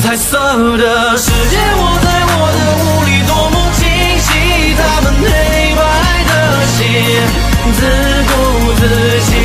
彩色的世界，我在我的雾里多么清晰，他们黑白的心自顾自己。